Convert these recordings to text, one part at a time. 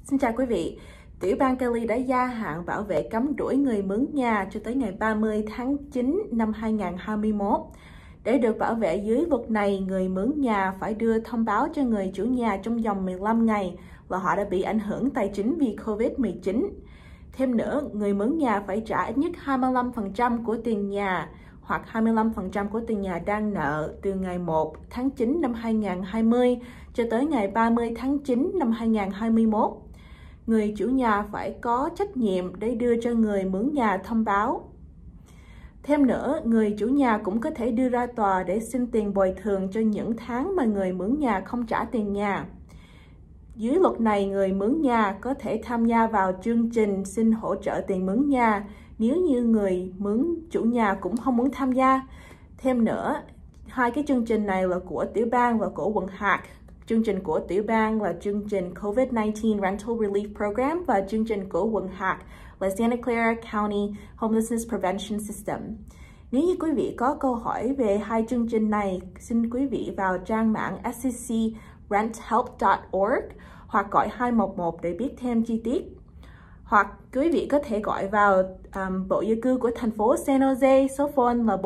Xin chào quý vị. Tiểu bang Cali đã gia hạn bảo vệ cấm đuổi người mướn nhà cho tới ngày 30 tháng 9 năm 2021. Để được bảo vệ dưới luật này, người mướn nhà phải đưa thông báo cho người chủ nhà trong vòng 15 ngày là họ đã bị ảnh hưởng tài chính vì Covid-19. Thêm nữa, người mướn nhà phải trả ít nhất 25% của tiền nhà hoặc 25% của tiền nhà đang nợ từ ngày 1 tháng 9 năm 2020 cho tới ngày 30 tháng 9 năm 2021. Người chủ nhà phải có trách nhiệm để đưa cho người mướn nhà thông báo. Thêm nữa, người chủ nhà cũng có thể đưa ra tòa để xin tiền bồi thường cho những tháng mà người mướn nhà không trả tiền nhà. Dưới luật này, người mướn nhà có thể tham gia vào chương trình xin hỗ trợ tiền mướn nhà nếu như người mướn chủ nhà cũng không muốn tham gia. Thêm nữa, hai cái chương trình này là của tiểu bang và của quận hạt. Chương trình của tiểu bang là chương trình COVID-19 Rental Relief Program và chương trình của quận hạt là Santa Clara County Homelessness Prevention System. Nếu như quý vị có câu hỏi về hai chương trình này, xin quý vị vào trang mạng sccrenthelp.org hoặc gọi 211 để biết thêm chi tiết. Hoặc quý vị có thể gọi vào Bộ Di cư của thành phố San Jose, số phone là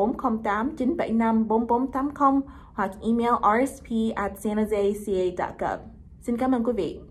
408-975-4480 hoặc email rsp@sanjoseca.gov. Xin cảm ơn quý vị.